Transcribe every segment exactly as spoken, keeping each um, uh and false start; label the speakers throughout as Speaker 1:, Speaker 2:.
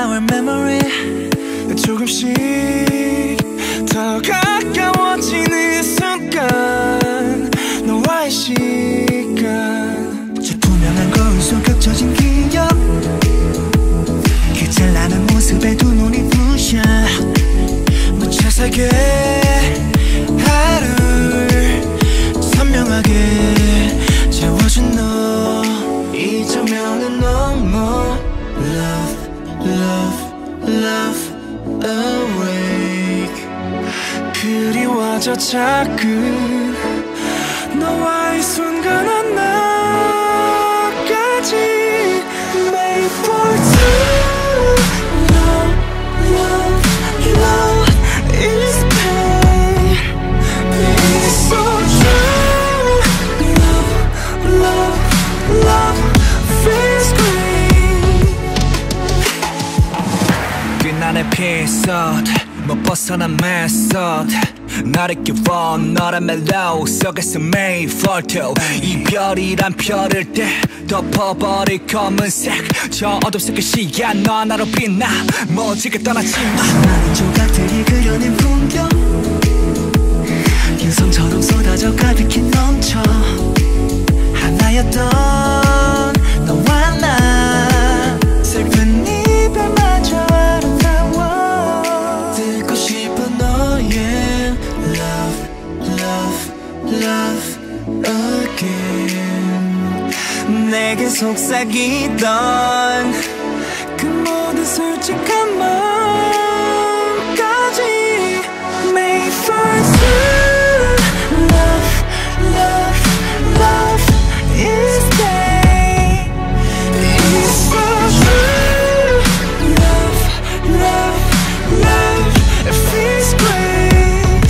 Speaker 1: our memory 조금씩 더 가까워지는 순간 너와의 시간 저 투명한 거울 속 겹쳐진 기억 그 찬란한 모습에 두 눈이 부셔 묻혀 살게 하루를 선명하게 채워준 너 잊으면은 너무 Love, love, love awake 그리워져 자꾸 너와의 순간 하나까지 Made for two Love, love, love is pain It's so true Love, love, love feels great 끝난 에피소드 못 벗어난 메소드 나를 끼워 너란 멜로 속에서 made for two 이별이란 별을 때 덮어버릴 검은색 저 어둠 속의 시야 너 하나로 빛나 멋지게 떠나지마 많은 조각들이 그려낸 풍경 인성처럼 쏟아져 가득히 넘쳐 하나였던 너와 나 슬픈 이별마저 아름다워 듣고 싶어 너의 Love, love, love again 내게 속삭이던 그 모든 솔직한 마음까지 Made for two Love, love, love is day It's so true Love, love, love it feels great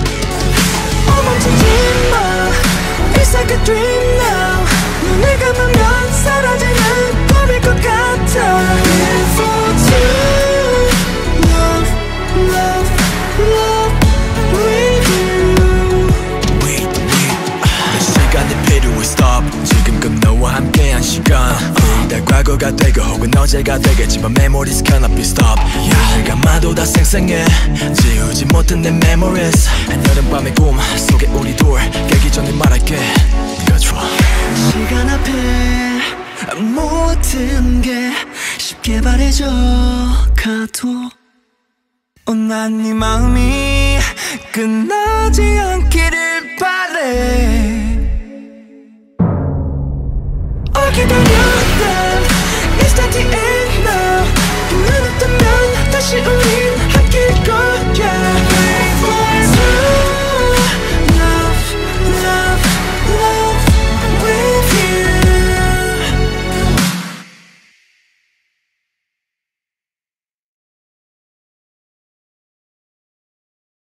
Speaker 1: 멈추지마 It's like a dream now 눈을 감으면 사라지는 밤일 것 같아 Made for two Love, love, love with you Wait, wait 시간이 필요해 stop 지금껏 너와 함께한 시간 다 과거가 되고 혹은 어제가 되겠지만 memories cannot be stopped 눈을 감아도 다 생생해 지우지 못한 내 memories 한여름 밤의 꿈 속에 우리 둘 깨기 전에 말할게 네가 좋아 시간 앞에 모든 게 쉽게 바래져 가도 어, 난 네 마음이 끝나지 않기를 바래